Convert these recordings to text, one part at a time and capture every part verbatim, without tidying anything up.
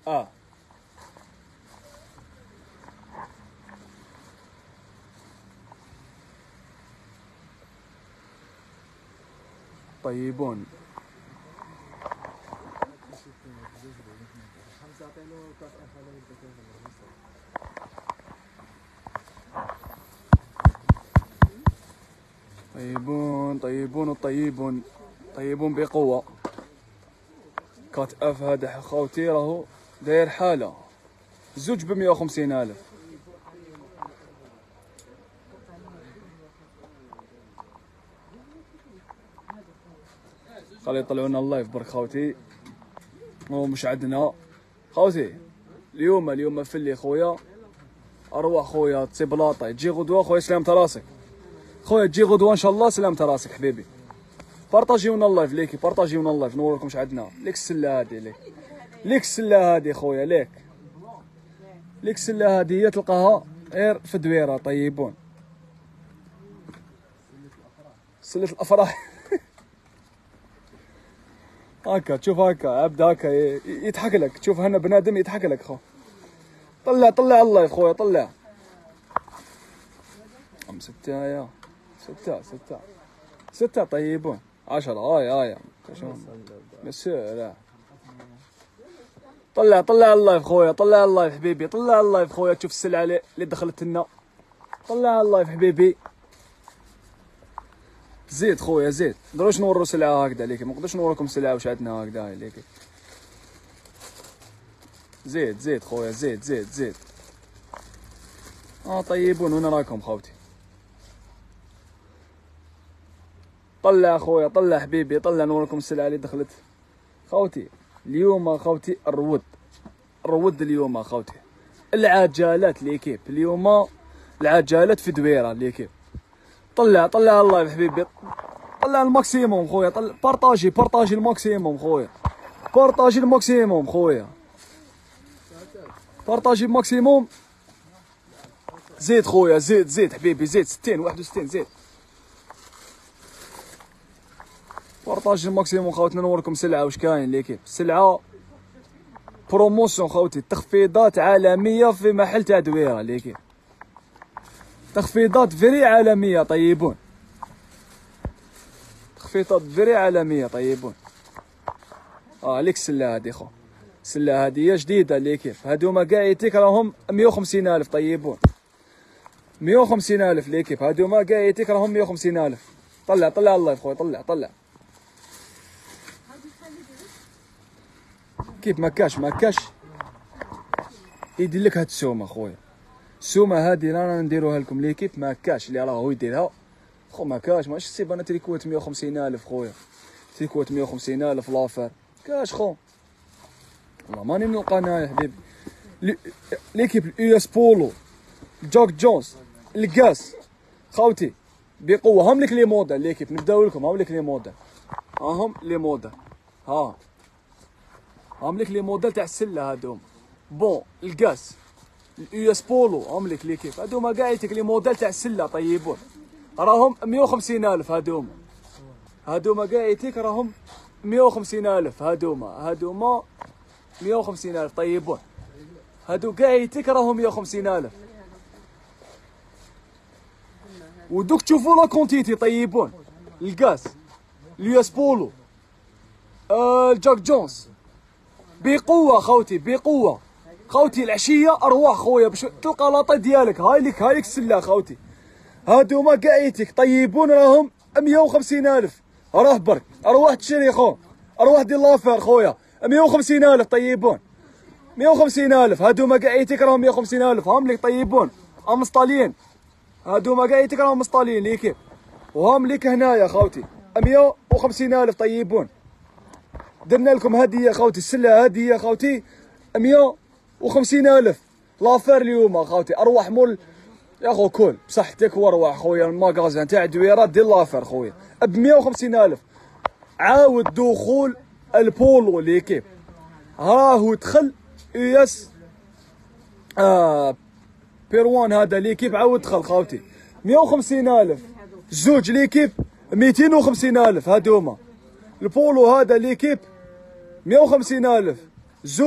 اه طيبون. طيبون طيبون طيبون طيبون بقوة. كات اف هذا خوتي راهو داير حالة زوج بمية وخمسين الف. خلي يطلعونا اللايف برك خوتي. هو مش عندنا خوتي اليوم اليوم فلي خويا اروح خويا تسي بلاطه تجي غدوه خويا سلامة راسك خويا تجي غدوه ان شاء الله سلامة راسك حبيبي. بارطاجيونا اللايف ليكي بارطاجيونا اللايف نوريكم اش عندنا. ليك السله هادي ليك ليك السله هادي خويا ليك ليك السله هادي هي تلقاها غير في دويره. طيبون سله الافراح هكا تشوف هكا عبد هكا يضحك لك. تشوف هنا بنادم يضحك لك خو. طلع طلع اللايف خويا طلع. ام ستة يا ستة ستة ستة. طيبون عشرة. هاي هاي مسير. طلع طلع اللايف خويا طلع اللايف حبيبي طلع اللايف خويا. تشوف السلعة اللي دخلت لنا. طلع اللايف حبيبي. زيد خويا زيد. نقدروش نورو سلعة هكذا ليكي. ما نقدرش نوريكم سلعة واش عندنا هكذا ليكي. زيد زيد خويا زيد زيد زيد. اه طيبون وين راكم خوتي. طلع خويا طلع حبيبي طلع نوريكم السلعة اللي دخلت خوتي. اليوم خوتي الرود الرود اليوم خوتي. العجالات ليكيب اليوم العجالات في دويرة ليكيب. طلع طلع اللايف حبيبي طلع الماكسيموم خويا. طلع بارطاجي بارطاجي الماكسيموم خويا بارطاجي الماكسيموم خويا بارطاجي الماكسيموم. زيد خويا زيد زيد حبيبي زيد. ستين واحد وستين زيد. بارطاجي الماكسيموم خوتنا. نوريكم سلعة واش كاين ليكيب. سلعة بروموسيون خوتي. تخفيضات عالمية في محل تاع دويرة ليكيب. تخفيضات فري عالمية. طيبون تخفيضات فري عالمية. طيبون اه ليك السلة هادي خو. السلة هادي هي جديدة ليكيف. هادوما كاع يتيك راهم مية وخمسين الف. طيبون مية وخمسين الف ليكيف. هادوما كاع يتيك راهم مية وخمسين الف. طلع طلع اللايف خويا طلع طلع. كيف ما كاش ما كاش يدير لك هاد السومة خويا. السومة هادي رانا نديروها لكم ليكيب. ما كاش اللي راه هو يديرها خو. ما كاش ماشي تسيب انا تريكوات مية وخمسين الف خويا. تريكوات مية وخمسين الف لافير كاش خو. والله ماني من القناة يا حبيبي. ليكيب اليو اس بولو جاك جونز الكاس خوتي بقوة. هم لك لي موديل ليكيب. نبداو لكم هم لك لي موديل. هاهم لي موديل. ها هم لك لي موديل تاع السلة هادوم. بون الكاس اليو اس بولو هم لك لي كيف. هادوما كاع يتك لي موديل تاع السلة. طيبون راهم مية وخمسين الف. هادوما هادوما كاع يتيك راهم مية وخمسين الف. هادوما هادوما مية وخمسين الف. طيبون هادو كاع يتيك راهم مية وخمسين الف. ودوك تشوفوا لا كونتيتي. طيبون الكاس اليو اس بولو آه الجاك جونز بقوة خوتي بقوة خوتي. العشية أرواح خويا باش تلقى لاطي ديالك. هاي ليك هاي ليك السلة خوتي. هادوما كاع يتيك. طيبون راهم مية وخمسين الف. راه برك أرواح تشري خو. أرواح ديال لافير خويا مية وخمسين الف. طيبون مية وخمسين الف. هادوما كاع يتيك راهم مية وخمسين الف. هام ليك طيبون هم مسطالين. هادوما كاع يتيك راهم مسطالين ليكيب. وهم ليك هنايا خوتي مية وخمسين الف. طيبون درنا لكم هدية خوتي. السلة هدية خوتي مية وخمسين الف لافير اليوم خوتي. أرواح مول يا خو كل بصحتك وارواح خويا. الماغازان تاع دويرة ديال لافير خويا ب مية وخمسين الف. عاود دخول البولو ليكيب. راهو دخل يو اس آه بيروان هذا ليكيب. عاود دخل خوتي مية وخمسين الف. زوج ليكيب ميتين وخمسين الف. هادوما البولو هذا ليكيب مية وخمسين الف. زوج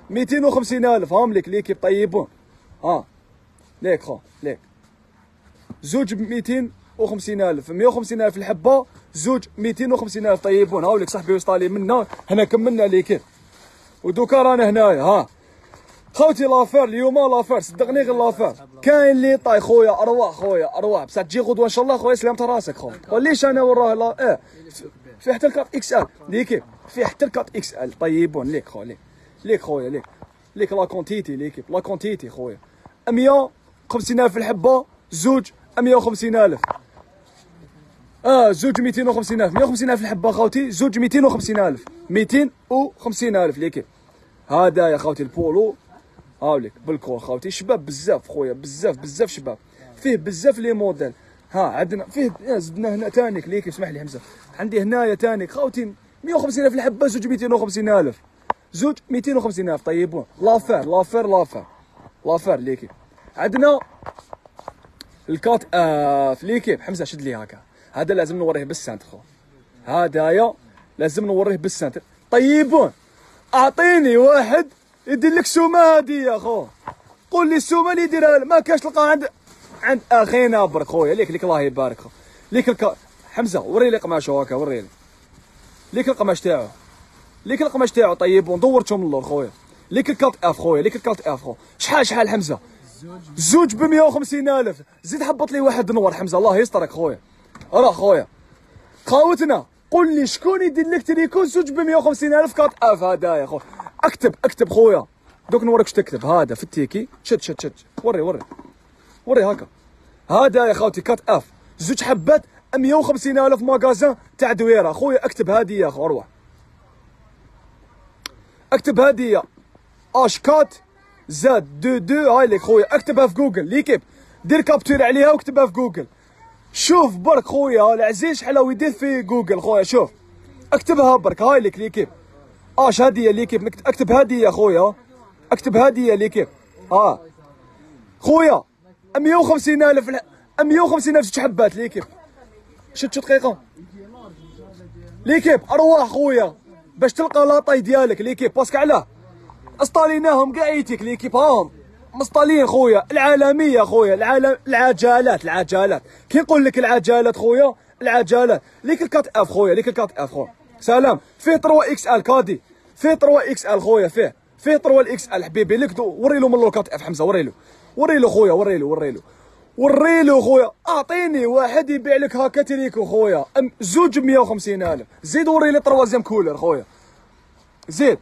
مئتين وخمسين ألف هام لك ليكيب طيبون. ها ليك خو ليك زوج ب مئتين وخمسين ألف، مئة وخمسين ألف الحبة، زوج مئتين وخمسين ألف طيبون. هاوليك صاحبي وصلالي منا هنا كملنا ليكيب ودوكا رانا هنايا. ها خوتي لافير اليوم لافير صدقني غير لافير كاين اللي طاي خويا ارواح خويا ارواح بصح تجي غدوه ان شاء الله خويا سلامت راسك خو. وليش انا وراه لا اه في حتى الكات اكس ال ليكيب في حتى الكات اكس ال طيبون ليك خو ليك ليك خويا ليك ليك لا كونتيتي ليكيب لا كونتيتي خويا مئة وخمسين ألف الحبه، زوج مئة وخمسين ألف. اه زوج مئتين وخمسين ألف، مئة وخمسين ألف الحبه خوتي، زوج مئتين وخمسين ألف، مئتين وخمسين ألف ليكيب. هذا يا خوتي البولو هاوليك بالكور خوتي شباب بزاف خويا بزاف بزاف شباب فيه بزاف لي موديل. ها عندنا فيه زدنا هنا تانيك ليك اسمح لي حمزه عندي هنايا تانيك خوتي مئة وخمسين ألف الحبه، زوج مئتين وخمسين ألف، زوج مئتين وخمسين ألف طيبون. لافير لافير لافير لافير ليكي. عندنا الكات اف ليكيب حمزه شد لي هكا هذا لازم نوريه بالسنتر خو هذايا لازم نوريه بالسنتر طيبون. اعطيني واحد يدير لك سومه هادي يا خو قول لي السومه اللي يديرها ما كاش تلقى عند عند اخينا برك خويا ليك ليك الله يبارك خو ليك الك... حمزه وري لي قماشه هكا وري لي ليك القماش تاعو ليك القماش تاعو طيبون دورتهم اللور خويا ليك الكالت اف خويا ليك الكالت اف خو شحال شحال حمزه زوج ب مئة وخمسين ألف زيد هبط لي واحد نور حمزه الله يسترك خويا راه خويا خاوتنا قول لي شكون يدير لك تريكو زوج ب مئة وخمسين ألف كات اف هدايا خو اكتب اكتب خويا دوك نوريك واش تكتب هذا في التيكي شد شد شد وري وري وري هكا هذا يا خوتي كات اف زوج حبات مئة وخمسين ألف ماغازان تاع دويره خويا اكتب هذه يا خو اروح اكتب هذه اش كات زاد دو دو هاي لك خويا اكتبها في جوجل ليكيب دير كابتور عليها واكتبها في جوجل شوف برك خويا العزيز شحال هو يدير في جوجل خويا شوف اكتبها برك هاي لك ليكيب اش هذه ليكيب اكتب هذه يا خويا اكتب هذه يا ليكيب ها خويا مئة وخمسين ألف مئة وخمسين ألف زوج حبات ليكيب شد شد دقيقه ليكيب ارواح خويا باش تلقى لاطاي ديالك ليكيب باسكو علاه اسطاليناهم كاع ايتيك ليكيب هاهم مسطالين خويا العالميه خويا العالم العجالات العجالات كي نقول لك العجالات خويا العجالات ليك الكات اف خويا ليك الكات اف خويا سلام فيه ثلاثة اكس ال كادي فيه ثلاثة اكس ال خويا فيه فيه ثلاثة اكس ال حبيبي ليك وري له من الكات اف حمزه وري له وري له خويا وري له وري له وري له خويا اعطيني واحد يبيع لك هكا تريكو خويا زوج مئة وخمسين ألف زيد وري لي تروازيام كولر خويا زيد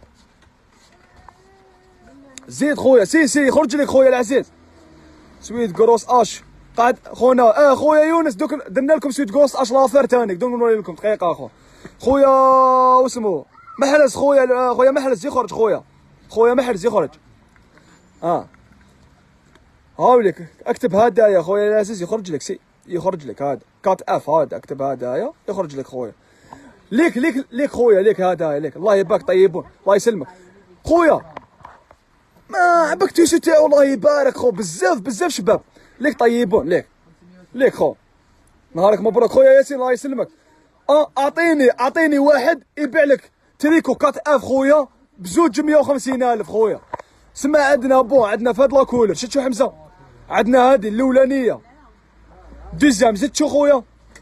زيد خويا سي سي خرج لك خويا العزيز سويت كروس اش قاعد خونا اه خويا يونس دوك درنا لكم سويت كروس اش لافير تانيك دوك نوري لكم دقيقه اخو خويا واسمو محرز خويا خويا محرز يخرج خويا خويا محرز يخرج اه هاوليك اكتب هذا يا خويا العزيز يخرج لك سي يخرج لك هذا كات اف هذا اكتب هذايا يخرج لك خويا ليك ليك ليك خويا ليك هذا ليك الله يبارك طيبون الله يسلمك خويا ما عباك تيشو تاعو الله يبارك خو بزاف بزاف شباب ليك طيبون ليك ليك خو نهارك مبروك خويا ياسين الله يسلمك اه اعطيني اعطيني واحد يبيع لك تريكو كات اف خويا بزوج مئة وخمسين ألف خويا سما عندنا بون عندنا في هاد لاكولر شفت شو حمزه عندنا هادي الاولانيه دوزيام زدت شو خويا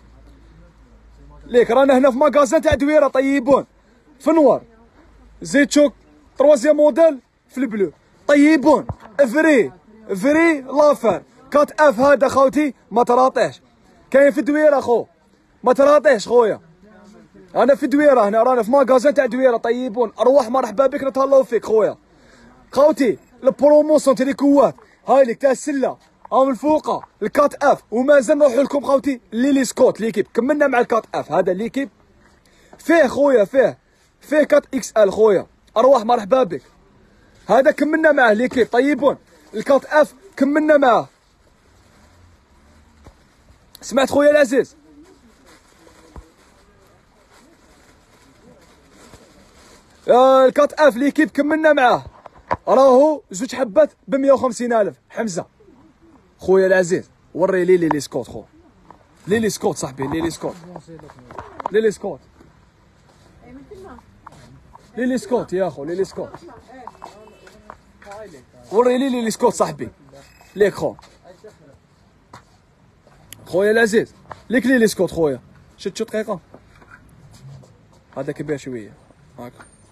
ليك رانا هنا في ماغازان تاع دويره طيبون في نوار زيد شو تروازيام موديل في البلو طيبون فري فري لافر كات اف هذا خوتي ما تراطيش كاين في دويره خو ما تراطيش خويا انا في دويره هنا رانا في ماغازان تاع دويره طيبون ارواح مرحبا بك نتهلاو فيك خويا خوتي البروموسيون تريكوات هاي لك تاع السله هاهم الفوقه الكات اف ومازال نروحوا لكم خوتي ليلي سكوت ليكيب كملنا مع الكات اف هذا ليكيب فيه خويا فيه فيه كات اكس ال خويا ارواح مرحبا بك هذا كملنا معاه ليكيب طيبون الكات اف كملنا معاه سمعت خويا العزيز آه الكات اف ليكيب كملنا معاه راهو زوج حبات ب مئة وخمسين ألف حمزه خويا العزيز وري لي لي سكوت خو لي سكوت صاحبي لي سكوت لي سكوت لي سكوت يا خو لي سكوت وري لي لي سكوت صاحبي ليك خو خويا العزيز ليك لي لي سكوت خويا شد شو دقيقه هذا كبير شويه هاك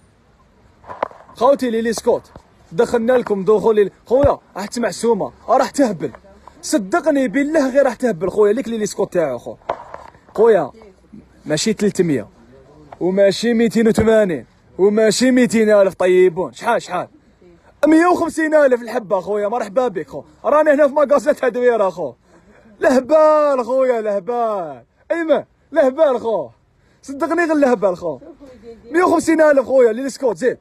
خوتي لي لي سكوت دخلنا لكم دخول خويا راح تسمع سومه راح تهبل صدقني بالله غير راح تهبل خويا ليك لي لي سكوت تاعو خو خويا ماشي ثلاثمية وماشي مئتين وثمانين وماشي مئتين ألف طيبون شحال شحال مئة وخمسين ألف الحبه خويا مرحبا بك خو رانا هنا في ماكازا تاع دويره خو لهبال خويا لهبال ايما لهبال خو صدقني غير لهبال خو مئة وخمسين ألف خويا لي سكوت زيد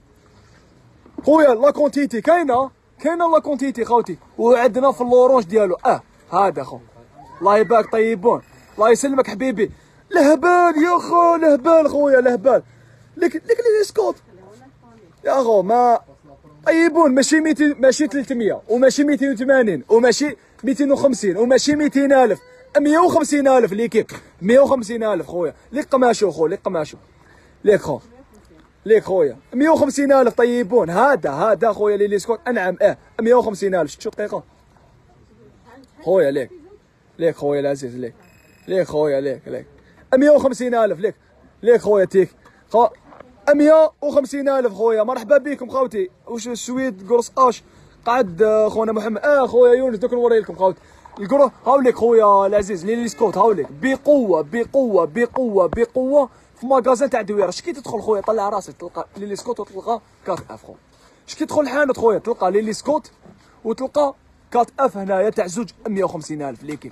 خويا لا كونتيتي كاينه كاينه لا كونتيتي خوتي وعندنا في اللورونج ديالو اه هذا خو الله يبارك طيبون الله يسلمك حبيبي لهبال يا خو لهبال خويا لهبال لك لك لي سكوت يا خو ما طيبون ماشي مئتين ماشي ثلاثمية وماشي مئتين وثمانين وماشي مئتين وخمسين وماشي مئتين ألف مئة وخمسين ألف ليكيب مئة وخمسين ألف خويا ليك قماشو خو ليك قماشو ليك خو ليك خويا مئة وخمسين ألف طيبون هذا هذا خويا لي سكوت انعم اه مئة وخمسين ألف شتو دقيقه خويا ليك ليك خويا العزيز ليك ليك خويا ليك ليك مئة وخمسين ألف ليك ليك خويا تيك خو مئة وخمسين ألف خويا مرحبا بكم خوتي واش السويد قرص اش قعد خونا محمد اه خويا يونس دوك نوري لكم خوتي القرو هاوليك خويا العزيز لي سكوت هاوليك بقوه بقوه بقوه بقوه في ماغازان تاع دويره شكي تدخل خويا طلع راسك تلقى لي سكوت وتلقى كات اف خو شكي تدخل الحانوت خويا تلقى لي سكوت وتلقى كات اف هنايا تاع زوج مئة وخمسين ألف ليكي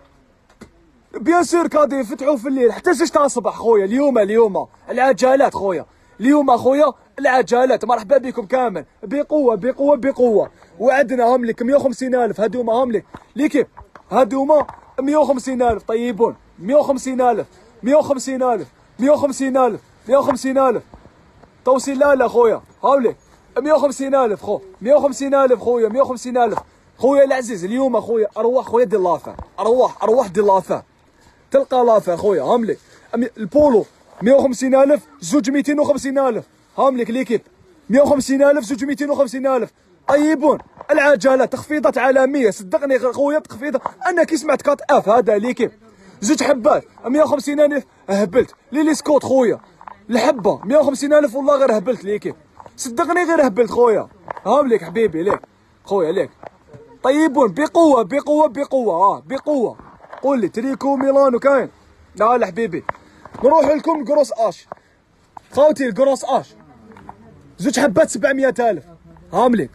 بيان سور كادي يفتحوا في الليل حتى زوج تاع الصباح خويا اليوم اليوم العجلات خويا اليوم خويا العجلات مرحبا بكم كامل بقوه بقوه بقوه وعندنا هم لك مئة وخمسين ألف هادوما هم لك ليكي هادوما مئة وخمسين ألف طيبون مئة وخمسين ألف مئة وخمسين ألف مئة وخمسين ألف مئة وخمسين ألف توصيل لا لا خويا هاوليك مئة وخمسين ألف خو مئة وخمسين ألف خويا مئة وخمسين ألف خويا العزيز اليوم خويا ارواح خويا ديال لافا ارواح ارواح ديال لافا تلقى لافا خويا هامليك البولو مئة وخمسين ألف زوج مئتين وخمسين ألف هامليك ليكيب مئة وخمسين ألف زوج مئتين وخمسين ألف طيبون العجلات تخفيضات عالميه صدقني خويا تخفيضات انا كي سمعت كات اف هذا ليكيب زوج حبات مئة وخمسين ألف هبلت لي لي سكوت خويا الحبه مئة وخمسين ألف والله غير هبلت ليكيب صدقني غير هبلت خويا هامليك حبيبي ليك خويا ليك طيبون بقوه بقوه بقوه اه بقوه قول لي تريكو ميلانو كاين لا لا حبيبي نروح لكم كروس اش خوتي الكروس اش زوج حبات سبعمئة ألف هامليك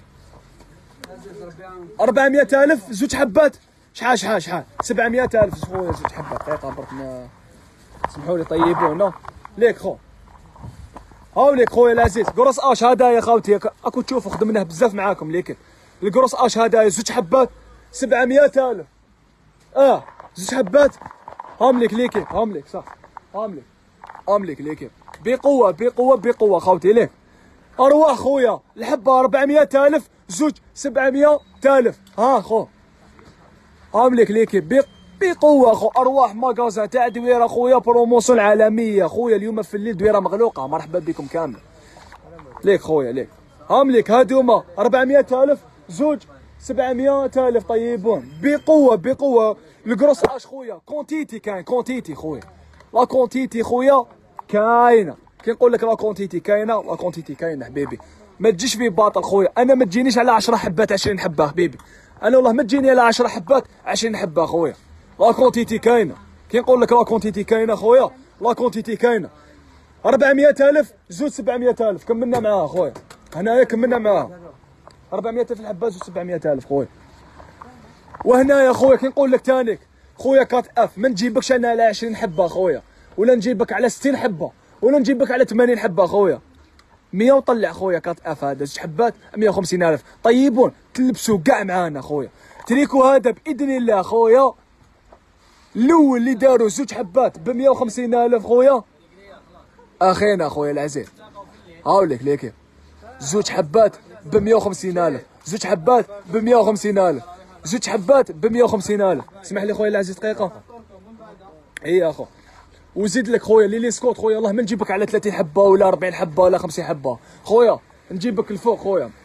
أربعمئة ألف زوج حبات شحال شحال شحال سبعمئة ألف خويا زوج حبات دقيقه برك ما سمحوا لي طيبون ليك خو هاوليك خويا العزيز كروس اش هذا يا خوتي اكو تشوفوا خدمناه بزاف معاكم ليك الكروس اش هذا زوج حبات سبعمئة ألف اه زوج حبات هامليك ليكي هامليك صح هامليك هامليك ليكي بقوه بقوه بقوه خوتي ليك ارواح خويا الحبه أربعمئة ألف زوج سبعمئة ألف ها خو هامليك ليكي بقوه خو ارواح ماغازا تاع دويره خويا بروموسيون عالميه خويا اليوم في الليل دويره مغلوقه مرحبا بكم كامل ليك خويا ليك هامليك هادوما أربعمئة ألف زوج سبعمئة ألف طيبون بقوه بقوه الكروس اش خويا كونتيتي كاين كونتيتي خويا لا كونتيتي خويا كاينه كي نقول لك لا كونتيتي كاينه لا كونتيتي كاينه حبيبي ما تجيش في باطل خويا انا ما تجينيش على عشرة حبات عشرين حبه حبيبي انا والله ما تجيني على عشرة حبات عشرين حبه خويا لا كونتيتي كاينه كي نقول لك لا كونتيتي كاينه خويا لا كونتيتي كاينه أربعمئة ألف زوج سبعمئة ألف كملنا معاها خويا هنايا كملنا معاها أربعمئة ألف الحبات زوج سبعمئة ألف خويا وهنايا خويا كي نقول لك تانيك خويا كات اف ما نجيبكش انا على عشرين حبه خويا ولا نجيبك على ستين حبه ولا نجيبك على ثمانين حبه خويا مئة وطلع خويا كات اف هذا زوج حبات مئة وخمسين ألف طيبون تلبسوا كاع معانا خويا تريكو هذا باذن الله خويا الاول اللي داروا زوج حبات ب مئة وخمسين ألف خويا اخينا خويا العزيز هاوليك ليكي زوج حبات ب مئة وخمسين ألف زوج حبات ب مئة وخمسين ألف زوج حبات ب مئة وخمسين ألف اسمح لي خويا العزيز دقيقه اي يا اخو وزيد لك خويا لي لي سكوت خويا الله ما نجيبك على ثلاثين حبه ولا أربعين حبه ولا خمسين حبه خويا نجيبك الفوق خويا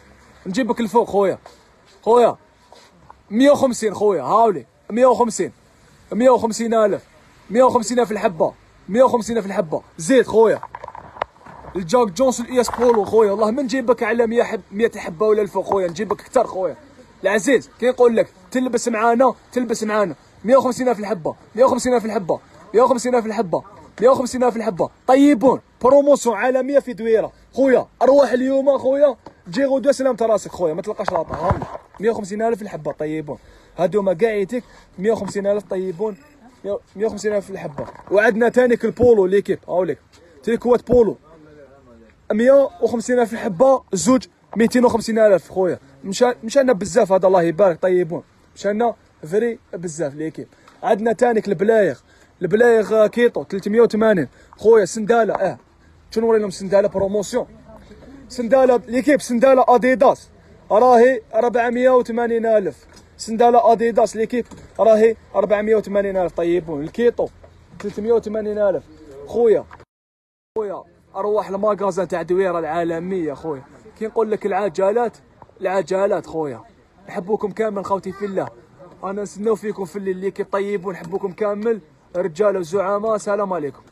نجيبك الفوق خويا خويا مية وخمسين خويا هاولي مية وخمسين مية وخمسين الف مية وخمسين في الحبه مية وخمسين في الحبه زيد خويا الجاك جونز الاي اس بولو خويا والله ما نجيبك على مية حب مية حبه ولا الفوق خويا نجيبك اكثر خويا العزيز كي نقول لك تلبس معانا تلبس معانا مية وخمسين في الحبه مية وخمسين في الحبه مية وخمسين في الحبه مية وخمسين في الحبه طيبون بروموسيون عالميه في دويره خويا اروح اليوم خويا تجي غدوه سلامة راسك خويا ما تلقاش لاطا مية وخمسين الف في الحبه طيبون هادوما كاعيتك مية وخمسين الف طيبون مية وخمسين الف في الحبه وعندنا تانيك البولو ليكيب هاوليك تيكوات بولو مية وخمسين الف في الحبه زوج ميتين وخمسين الف خويا مشى مشانا بزاف هذا الله يبارك طيبون مشانا فري بزاف ليكيب عندنا تانيك البلايغ البلايغ كيطو ثلاثمية وثمانين خويا سنداله اه شنو نوري لهم سنداله بروموسيون سنداله ليكيب سنداله اديداس راهي أربعمية وثمانين الف سنداله اديداس ليكيب راهي أربعمية وثمانين الف طيبون الكيطو ثلاثمية وثمانين الف خويا خويا اروح لماغازان تاع دويره العالميه خويا كي نقول لك العجلات العجلات خويا نحبوكم كامل خوتي في الله انا نستناو فيكم في الليل اللي كي طيبون نحبوكم كامل رجاله وزعماء سلام عليكم.